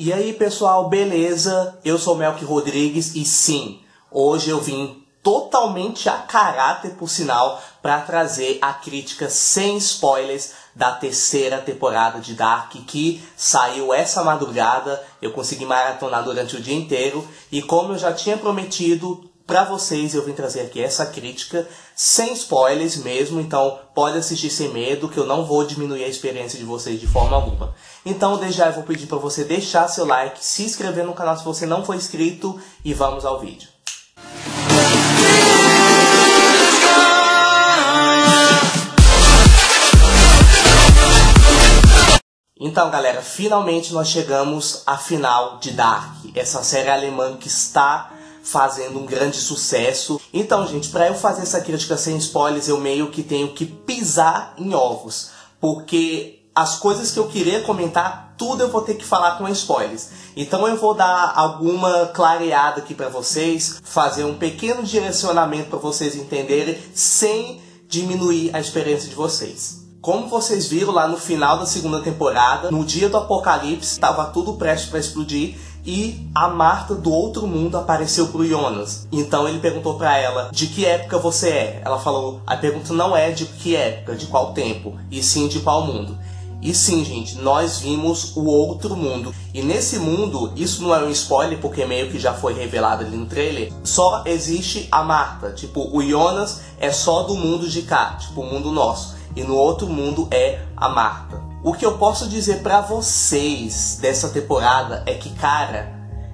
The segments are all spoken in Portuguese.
E aí pessoal, beleza? Eu sou Melk Rodrigues e sim, hoje eu vim totalmente a caráter, por sinal, para trazer a crítica sem spoilers da terceira temporada de Dark, que saiu essa madrugada. Eu consegui maratonar durante o dia inteiro e, como eu já tinha prometido para vocês, eu vim trazer aqui essa crítica sem spoilers mesmo, então pode assistir sem medo, que eu não vou diminuir a experiência de vocês de forma alguma. Então desde já eu vou pedir para você deixar seu like, se inscrever no canal se você não for inscrito e vamos ao vídeo. Então galera, finalmente nós chegamos à final de Dark, essa série alemã que está fazendo um grande sucesso. Então gente, para eu fazer essa crítica sem spoilers, eu meio que tenho que pisar em ovos, porque as coisas que eu queria comentar, tudo eu vou ter que falar com spoilers. Então eu vou dar alguma clareada aqui para vocês, fazer um pequeno direcionamento para vocês entenderem, sem diminuir a experiência de vocês. Como vocês viram lá no final da segunda temporada, no dia do apocalipse, estava tudo prestes para explodir e a Marta do outro mundo apareceu pro Jonas. Então ele perguntou para ela, de que época você é? Ela falou, a pergunta não é de que época, de qual tempo, e sim de qual mundo. E sim, gente, nós vimos o outro mundo. E nesse mundo, isso não é um spoiler, porque meio que já foi revelado ali no trailer, só existe a Marta. Tipo, o Jonas é só do mundo de cá, tipo, o mundo nosso. E no outro mundo é a Marta. O que eu posso dizer pra vocês dessa temporada é que, cara,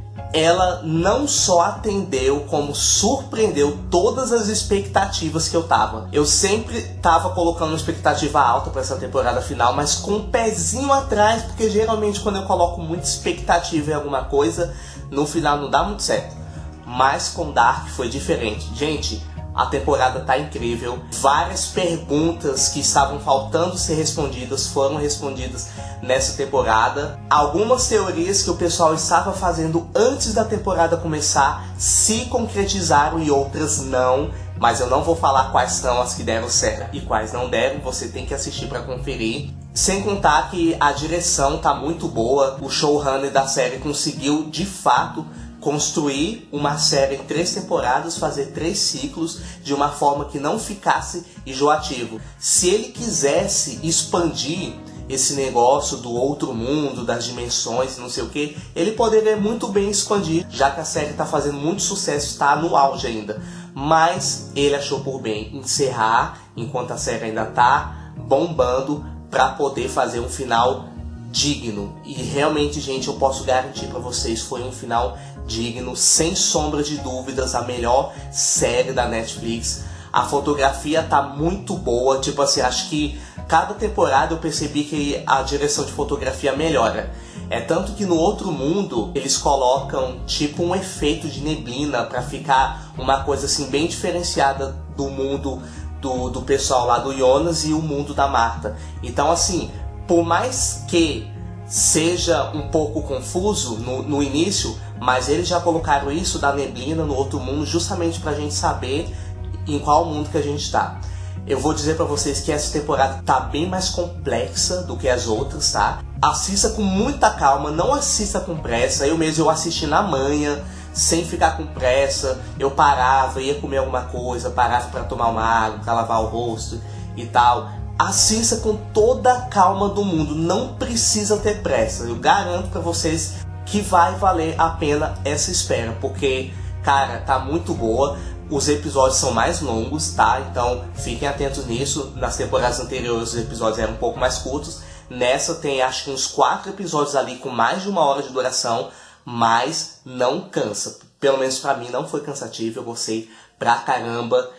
ela não só atendeu, como surpreendeu todas as expectativas que eu tava. Eu sempre tava colocando uma expectativa alta pra essa temporada final, mas com um pezinho atrás, porque geralmente quando eu coloco muita expectativa em alguma coisa, no final não dá muito certo. Mas com Dark foi diferente. Gente, a temporada tá incrível. Várias perguntas que estavam faltando ser respondidas foram respondidas nessa temporada. Algumas teorias que o pessoal estava fazendo antes da temporada começar se concretizaram e outras não. Mas eu não vou falar quais são as que deram certo e quais não deram. Você tem que assistir para conferir. Sem contar que a direção tá muito boa. O showrunner da série conseguiu, de fato, construir uma série em 3 temporadas, fazer 3 ciclos de uma forma que não ficasse enjoativo. Se ele quisesse expandir esse negócio do outro mundo, das dimensões, não sei o que, ele poderia muito bem expandir, já que a série está fazendo muito sucesso, está no auge ainda. Mas ele achou por bem encerrar enquanto a série ainda está bombando, para poder fazer um final digno. E realmente, gente, eu posso garantir para vocês, foi um final digno, sem sombra de dúvidas, a melhor série da Netflix. A fotografia tá muito boa, tipo assim, acho que cada temporada eu percebi que a direção de fotografia melhora. É tanto que no outro mundo eles colocam tipo um efeito de neblina para ficar uma coisa assim bem diferenciada do mundo do pessoal lá do Jonas e o mundo da Marta. Então assim, por mais que seja um pouco confuso no início, mas eles já colocaram isso da neblina no outro mundo justamente pra gente saber em qual mundo que a gente tá. Eu vou dizer pra vocês que essa temporada tá bem mais complexa do que as outras, tá? Assista com muita calma, não assista com pressa. Eu assisti na manhã, sem ficar com pressa. Eu parava, ia comer alguma coisa, parava pra tomar uma água, pra lavar o rosto e tal. Assista com toda a calma do mundo, não precisa ter pressa. Eu garanto pra vocês que vai valer a pena essa espera, porque, cara, tá muito boa. Os episódios são mais longos, tá? Então fiquem atentos nisso. Nas temporadas anteriores os episódios eram um pouco mais curtos. Nessa tem acho que uns 4 episódios ali com mais de 1 hora de duração, mas não cansa. Pelo menos pra mim não foi cansativo, eu gostei pra caramba.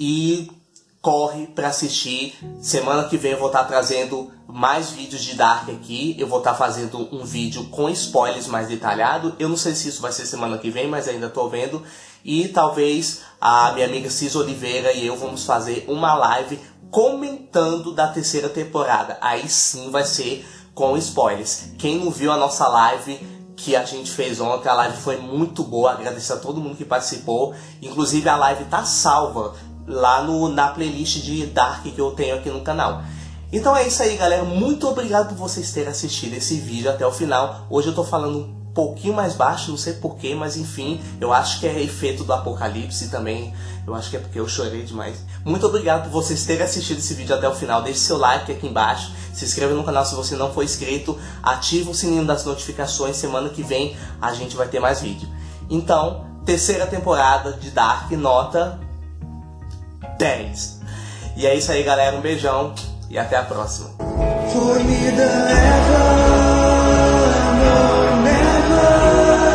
E corre pra assistir. Semana que vem eu vou estar trazendo mais vídeos de Dark aqui. Eu vou estar fazendo um vídeo com spoilers mais detalhado. Eu não sei se isso vai ser semana que vem, mas ainda tô vendo. E talvez a minha amiga Cis Oliveira e eu vamos fazer uma live comentando da terceira temporada. Aí sim vai ser com spoilers. Quem não viu a nossa live que a gente fez ontem, a live foi muito boa. Agradeço a todo mundo que participou. Inclusive a live tá salva lá na playlist de Dark que eu tenho aqui no canal. Então é isso aí, galera. Muito obrigado por vocês terem assistido esse vídeo até o final. Hoje eu tô falando pouquinho mais baixo, não sei porquê, mas enfim, eu acho que é efeito do apocalipse também, eu acho que é porque eu chorei demais. Muito obrigado por vocês terem assistido esse vídeo até o final, deixe seu like aqui embaixo, se inscreva no canal se você não for inscrito, ativa o sininho das notificações, semana que vem a gente vai ter mais vídeo. Então, terceira temporada de Dark, nota 10. E é isso aí, galera, um beijão e até a próxima. For me the ever, no, never.